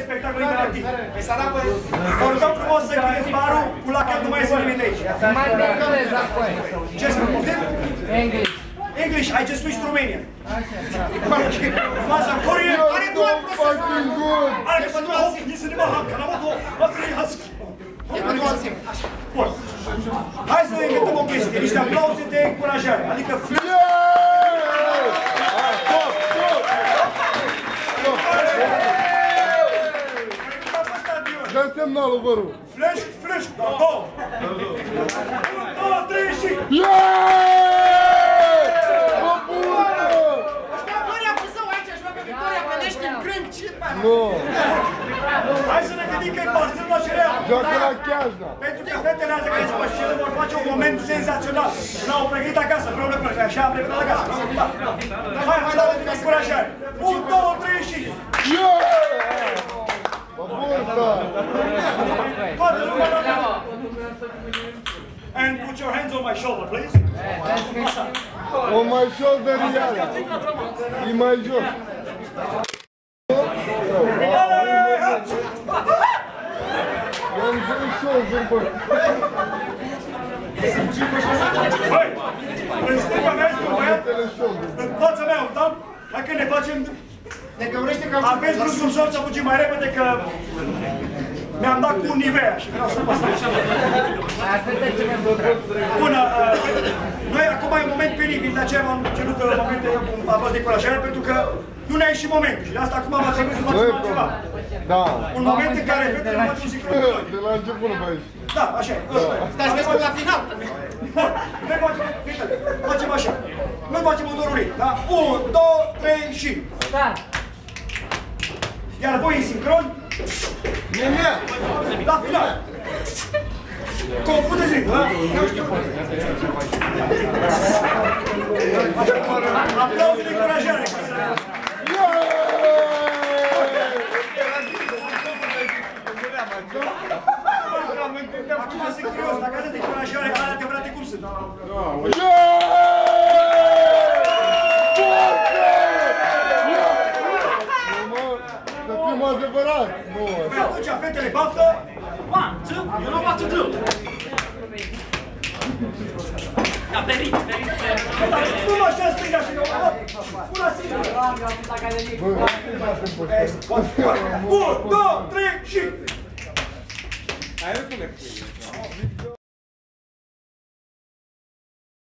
spectacol interactiv. Vă rugăm frumos să închideți barul, cu la cap nu mai sunt nimeni de aici. Ce să poftim? English. English, I just switched to Romanian. Faza Korean, are doar procesul. Are că nu au nici să ne mă că n-am avut o să ne hasc. Bun. Hai să inventăm o chestie, niște aplauze de încurajare, adică Dă semnalul, vă rog. Flash, flash, două. 1, 2, 3 și... Bă, bună! Victoria cu său aici, își joacă Victoria pe nești în crâng, ce faci? Nu! Hai să ne gândim că e pastelul la cereal. Joacă la Chiajna. Pentru că fetele astea care se pe scenă vor face un moment senzațional. L-au pregătit acasă, împreună cu noi, așa am pregătit acasă. Hai, dau de încurajare. 1, 2, 3 și... Bă, bună! Toată lumea la cap. And put your hands on my shoulder, please. On my shoulder, iară. E mai jos. I-am zis shoulder, bă. Băi, în stânga mea este un băiat, în fața mea un tam, hai că ne facem... Aveți vrut cum să puțin mai repede că mi-am dat cu un Nivea și vreau să pasă. Bună, noi acum e un moment penibil, de aceea m-am cerut momente a fost de curajare, pentru că nu ne-a ieșit momentul și de asta acum va trebui să facem altceva. Da. Un moment în care fetele face un sincron cu noi. De la început nu mai ieși. Da, așa e. Stai să vezi până la final. Noi facem, fetele, facem așa. Noi facem un dorurit, da? 1, 2, 3 și... Iar voi în sincron, la final. Confundeți ritmul, da? Aplauze de încurajare. Acum sunt curios, dacă atât de încurajare, alea adevărate cum sunt? Să fim adevărat! Nu! Și atunci, fetele baftă. 1, 2, you know what to do. Da, perit. Spun așa stânga și nouă. Spun așa. 1, 2, 3 și... Hai, nu pune.